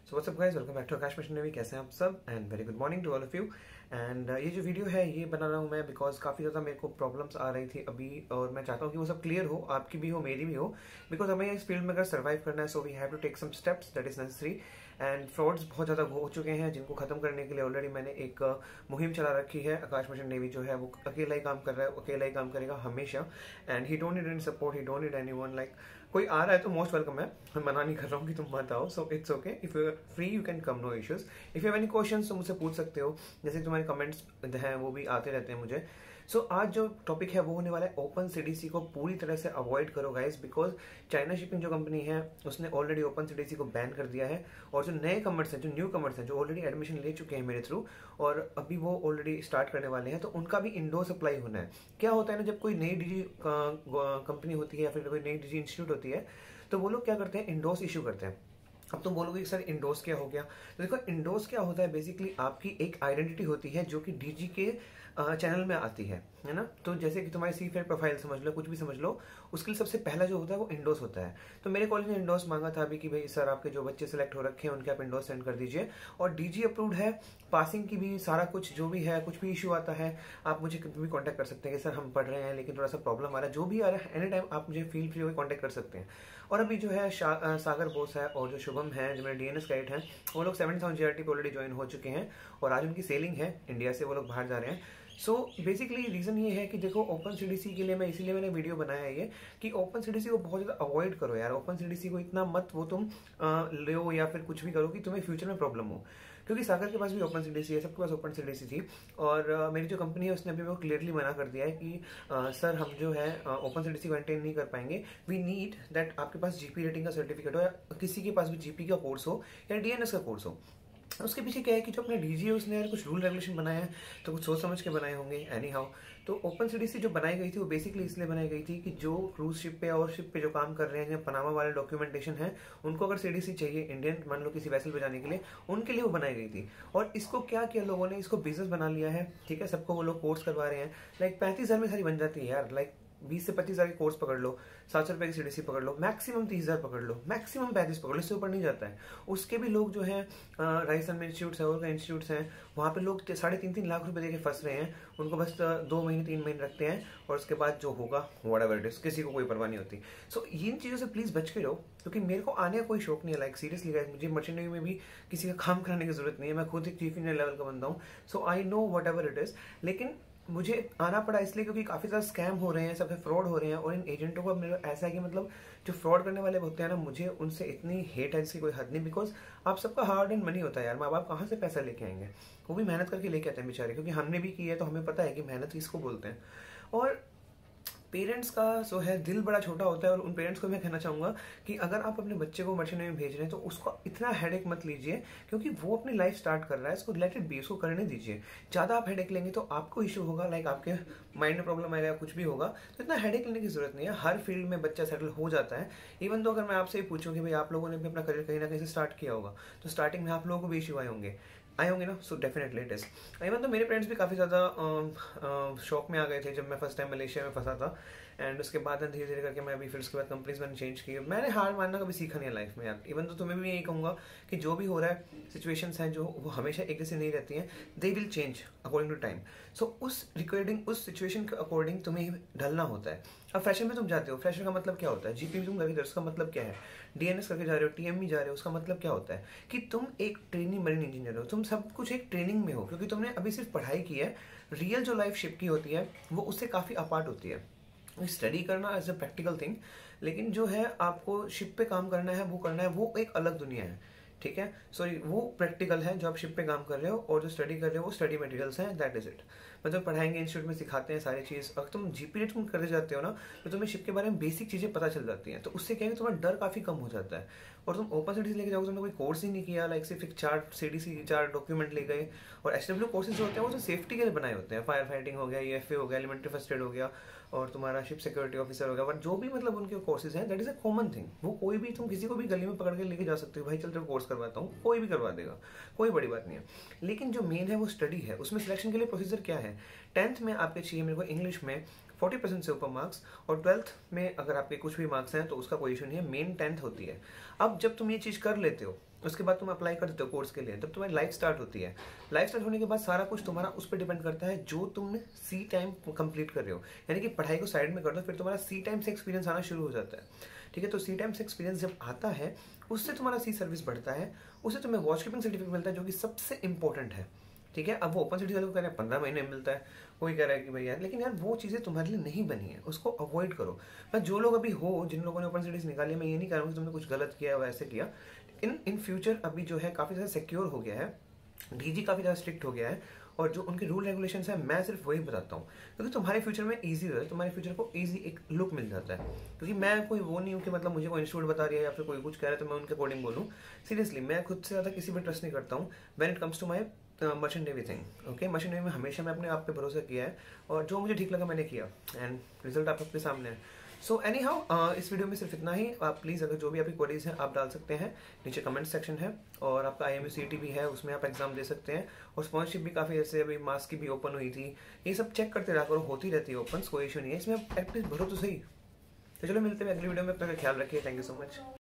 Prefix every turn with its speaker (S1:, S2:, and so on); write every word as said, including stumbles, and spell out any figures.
S1: So what's up guys, welcome back to Akash mission navy. कैसे हैं आप सब? And very good morning to all of you. And ये जो वीडियो है ये बना रहा हूँ मैं बिकॉज काफ़ी ज़्यादा मेरे को प्रॉब्लम्स आ रही थी अभी, और मैं चाहता हूँ कि वो सब क्लियर हो, आपकी भी हो मेरी भी हो, बिकॉज हमें इस फील्ड में अगर सर्वाइव करना है so we have to take some steps that is necessary. And frauds बहुत ज़्यादा हो चुके हैं जिनको खत्म करने के लिए ऑलरेडी मैंने एक मुहिम चला रखी है। आकाश मिशन नेवी जो है वो अकेला ही काम कर रहा है, अकेला ही काम करेगा हमेशा। And he don't need any support, he don't need anyone. Like कोई आ रहा है तो मोस्ट वेलकम है, मैं मना नहीं कर रहा हूँ कि तुम मत आओ। So it's okay, if you free you can come, no issues. If you have any questions तो मुझसे पूछ सकते हो, जैसे तुम्हारे कमेंट्स हैं वो भी आते रहते हैं मुझे। सो so, आज जो टॉपिक है वो होने वाला है ओपन सीडीसी को पूरी तरह से अवॉइड करो गाइस, बिकॉज चाइना शिपिंग जो कंपनी है उसने ऑलरेडी ओपन सीडीसी को बैन कर दिया है। और जो नए कमर्स हैं, जो न्यू कमर्स हैं, जो ऑलरेडी एडमिशन ले चुके हैं मेरे थ्रू और अभी वो ऑलरेडी स्टार्ट करने वाले हैं, तो उनका भी इंडोर सप्लाई होना है। क्या होता है ना, जब कोई नई डिजी कंपनी होती है या फिर कोई नई डिजी इंस्टीट्यूट होती है तो वो लोग क्या करते हैं, इंडोर्स इशू करते हैं। अब तुम बोलोगे कि सर इंडोर्स क्या हो गया, तो देखो इंडोर्स क्या होता है, बेसिकली आपकी एक आइडेंटिटी होती है जो कि डीजी के चैनल में आती है है ना। तो जैसे कि तुम्हारी सी फेयर प्रोफाइल समझ लो, कुछ भी समझ लो, उसके लिए सबसे पहला जो होता है वो इंडोर्स होता है। तो मेरे कॉलेज ने इंडोर्स मांगा था अभी कि भाई सर आपके जो बच्चे सेलेक्ट हो रखे हैं उनके आप इंडोर्स सेंड कर दीजिए, और डीजी अप्रूव्ड है, पासिंग की भी, सारा कुछ जो भी है, कुछ भी इशू आता है आप मुझे कभी भी कॉन्टैक्ट कर सकते हैं कि सर हम पढ़ रहे हैं लेकिन थोड़ा सा प्रॉब्लम आ रहा है, जो भी आ रहा है एनी टाइम आप मुझे फील फ्री होकर कॉन्टैक्ट कर सकते हैं। और अभी जो है सागर बोस है और जो शुभम है जो मेरे डीएनएस गाइड हैं, वो लोग सेवन थाउजेंड जीआरटी पे ऑलरेडी ज्वाइन हो चुके हैं और आज उनकी सेलिंग है इंडिया से, वो लोग बाहर जा रहे हैं। सो बेसिकली रीज़न ये है कि देखो ओपन सीडीसी के लिए मैं इसीलिए मैंने वीडियो बनाया है ये, कि ओपन सीडीसी को बहुत ज़्यादा अवॉइड करो यार। ओपन सीडीसी को इतना मत वो तुम लो या फिर कुछ भी करो कि तुम्हें फ्यूचर में प्रॉब्लम हो, क्योंकि सागर के पास भी ओपन सीडीसी है, सबके पास ओपन सीडीसी थी। और uh, मेरी जो कंपनी है उसने अभी वो क्लियरली मना कर दिया है कि uh, सर हम जो है ओपन सीडीसी को मेंटेन नहीं कर पाएंगे। वी नीड दैट आपके पास जीपी रेटिंग का सर्टिफिकेट हो या किसी के पास भी जीपी का कोर्स हो या डीएनएस का कोर्स हो। उसके पीछे क्या है कि जो अपने डीजी है उसने यार कुछ रूल रेगुलेशन बनाया है, तो कुछ सोच समझ के बनाए होंगे एनी हाउ। तो ओपन सीडीसी जो बनाई गई थी वो बेसिकली इसलिए बनाई गई थी कि जो क्रूज शिप पे और शिप पे जो काम कर रहे हैं, जो पनामा वाले डॉक्यूमेंटेशन है, उनको अगर सीडीसी चाहिए इंडियन, मान लो किसी वैसल पे जाने के लिए, उनके लिए वो बनाई गई थी। और इसको क्या किया लोगों ने, इसको बिजनेस बना लिया है। ठीक है, सबको वो लोग कोर्स करवा रहे हैं, लाइक पैंतीस हजार में सारी बन जाती है यार। लाइक बीस से पच्चीस हजार की कोर्स पकड़ लो, सात सौ रुपए की सीडीसी पकड़ लो, मैक्सिमम तीस हजार पकड़ लो, मैक्सिमम पैंतीस पकड़ लो, इससे ऊपर नहीं जाता है। उसके भी लोग जो है राजस्थान में इंस्टीट्यूट्स है और का इंस्टीट्यूट्स हैं, वहाँ पे लोग साढ़े तीन तीन लाख रुपए देके फंस रहे हैं। उनको बस दो महीने तीन महीने रखते हैं और उसके बाद जो होगा व्हाटएवर इट इज, किसी को कोई परवाह नहीं होती। सो so, इन चीज़ों से प्लीज़ बच के रहो, क्योंकि मेरे को आने का कोई शौक नहीं है। लाइक सीरियसली गाइस, मुझे मर्चेंट नेवी में भी किसी का काम कराने की जरूरत नहीं है, मैं खुद एक चीफ इंजीनियर लेवल का बंदा हूँ। So I know whatever it is, लेकिन मुझे आना पड़ा इसलिए क्योंकि काफ़ी ज़्यादा स्कैम हो रहे हैं, सब फ्रॉड हो रहे हैं। और इन एजेंटों का मेरा ऐसा है कि मतलब जो फ्रॉड करने वाले होते हैं ना, मुझे उनसे इतनी हेट है इसकी कोई हद नहीं। बिकॉज आप सबका हार्ड एंड मनी होता है यार, माँ बाप कहाँ से पैसा लेके आएंगे, वो भी मेहनत करके लेके आते हैं बेचारे, क्योंकि हमने भी की है तो हमें पता है कि मेहनत किसको बोलते हैं। और पेरेंट्स का जो है दिल बड़ा छोटा होता है, और उन पेरेंट्स को मैं कहना चाहूँगा कि अगर आप अपने बच्चे को मर्चेंट नेवी में भेज रहे हैं तो उसको इतना हेडेक मत लीजिए, क्योंकि वो अपनी लाइफ स्टार्ट कर रहा है, इसको लेट इट बी, उसको करने दीजिए। ज़्यादा आप हेडेक लेंगे तो आपको इशू होगा, लाइक आपके माइंड में प्रॉब्लम आएगा, कुछ भी होगा। तो इतना हेडेक लेने की जरूरत नहीं है, हर फील्ड में बच्चा सेटल हो जाता है। इवन तो अगर मैं आपसे पूछूँ कि भाई आप लोगों ने भी अपना करियर कहीं ना कहीं से स्टार्ट किया होगा, तो स्टार्टिंग में आप लोगों को भी इशू आए होंगे आए होंगे ना। So definitely it is. Even तो मेरे फ्रेंड्स भी काफ़ी ज़्यादा शौक में आ गए थे जब मैं फर्स्ट टाइम मलेशिया में फंसा था। एंड उसके बाद धीरे धीरे करके मैं अभी फिर उसके बाद कंपनीज मैंने चेंज की। मैंने हार मानना कभी सीखा नहीं है लाइफ में यार। इवन तो तुम्हें भी यही कहूँगा कि जो भी हो रहा है, सिचुएशंस हैं जो वो हमेशा एक जैसे नहीं रहती हैं, they will change according to time. So उस रिकॉर्डिंग उस सिचुएशन के अकॉर्डिंग तुम्हें ढलना होता है। अब फ्रेशर में तुम जाते हो, फ्रेशर का मतलब क्या होता है, जीपी में तुम करके उसका मतलब क्या है, डीएनएस करके जा रहे हो, टीएम में जा रहे हो, उसका मतलब क्या होता है कि तुम एक ट्रेनिंग मरीन इंजीनियर हो, तुम सब कुछ एक ट्रेनिंग में हो, क्योंकि तुमने अभी सिर्फ पढ़ाई की है। रियल जो लाइफ शिप की होती है वो उससे काफ़ी अपार्ट होती है। स्टडी करना एज अ प्रैक्टिकल थिंग, लेकिन जो है आपको शिप पे काम करना है, वो करना है, वो एक अलग दुनिया है। ठीक है, सॉरी वो प्रैक्टिकल है जो आप शिप पे काम कर रहे हो, और जो स्टडी कर रहे हो वो स्टडी मटेरियल्स हैं, दैट इज इट। मतलब पढ़ाएंगे, इंस्टीट्यूट में सिखाते हैं सारी चीज़। अगर तुम जीपी रेट तुम करते जाते हो ना, तो तुम्हें शिप के बारे में बेसिक चीज़ें पता चल जाती हैं, तो उससे क्या है कि तुम्हारा डर काफ़ी कम हो जाता है। और तुम ओपन सीडीसी लेके जाओगे, तुमने कोई कोर्स ही नहीं किया, लाइक सिर्फ एक चार सीडीसी चार डॉक्यूमेंट ले गए। और एचडब्ल्यू कोर्सेज होते हैं वो तो सेफ्टी के लिए बनाए होते हैं, फायर फाइटिंग हो गया, ईएफए हो गया, एलिमेंट्री फर्स्ट एड हो गया, और तुम्हारा शिप सिक्योरिटी ऑफिसर हो गया, बट जो भी मतलब उनके कोर्सेज हैं, that is a common thing. वो कोई भी, तुम किसी को भी गली में पकड़ के लेके जा सकते हो, भाई चल तेरे कोर्स करवाता हूँ, कोई भी करवा देगा, कोई बड़ी बात नहीं है। लेकिन जो मेन है वो स्टडी है। उसमें सिलेक्शन के लिए प्रोसीजर क्या है, टेंथ में आपके चाहिए मेरे को इंग्लिश में फोर्टी परसेंट से ऊपर मार्क्स, और ट्वेल्थ में अगर आपके कुछ भी मार्क्स हैं तो उसका कोई इशू नहीं है, मेन टेंथ होती है। अब जब तुम ये चीज़ कर लेते हो, उसके बाद तुम अप्लाई करते हो कोर्स के लिए, तब तुम्हारी लाइफ स्टार्ट होती है। लाइफ स्टार्ट होने के बाद सारा कुछ तुम्हारा उस पर डिपेंड करता है जो तुमने सी टाइम कंप्लीट कर रहे हो, यानी कि पढ़ाई को साइड में कर दो, फिर तुम्हारा सी टाइम से एक्सपीरियंस आना शुरू हो जाता है। ठीक है, तो सी टाइम से एक्सपीरियंस जब आता है उससे तुम्हारा सी सर्विस बढ़ता है, उससे तुम्हें वॉच कीपिंग सर्टिफिकेट मिलता है जो कि सबसे इंपॉर्टेंट है। ठीक है, अब वो ओपन सिटी वाले को कह रहे हैं पंद्रह महीने में मिलता है, कोई कह रहा है कि भैया, लेकिन यार वो चीज़ें तुम्हारे लिए नहीं बनी है, उसको अवॉइड करो। बस जो लोग अभी हो, जिन लोगों ने ओपन सिटीज निकाली, मैं ये नहीं कह रहा हूँ कि तुमने कुछ गलत किया वैसे किया, इन इन फ्यूचर अभी जो है काफ़ी ज़्यादा सिक्योर हो गया है, डीजी काफ़ी ज़्यादा स्ट्रिक्ट हो गया है, और जो उनके रूल रेगुलेशन है मैं सिर्फ वही बताता हूँ, क्योंकि तुम्हारे फ्यूचर में ईजी रहे, तुम्हारे फ्यूचर को ईजी एक लुक मिल जाता है। क्योंकि मैं कोई वो नहीं हूँ कि मतलब मुझे कोई इंस्टीट्यूट बता रही है या फिर कोई कुछ कह रहा है तो मैं उनके अकॉर्डिंग बोलूँ। सीरियसली मैं खुद से ज़्यादा किसी पर ट्रस्ट नहीं करता हूँ when it comes to my merchant navy thing. Okay, merchant navy में हमेशा मैं अपने आप पे भरोसा किया है, और जो मुझे ठीक लगा मैंने किया, एंड रिजल्ट आप सबके सामने है। सो एनी हाउ इस वीडियो में सिर्फ इतना ही। आप प्लीज़ अगर जो भी आपकी क्वेरीज हैं आप डाल सकते हैं, नीचे कमेंट सेक्शन है, और आपका I M U C T भी है, उसमें आप एग्जाम दे सकते हैं, और स्पॉन्सरशिप भी काफ़ी ऐसे अभी मास्क की भी ओपन हुई थी, ये सब चेक करते रहा करो, होती रहती है ओपन, कोई इशू नहीं है इसमें, आप एटलीस्ट भरो तो सही। तो चलो मिलते हैं अगली वीडियो में, अपना ख्याल रखिए, थैंक यू सो मच।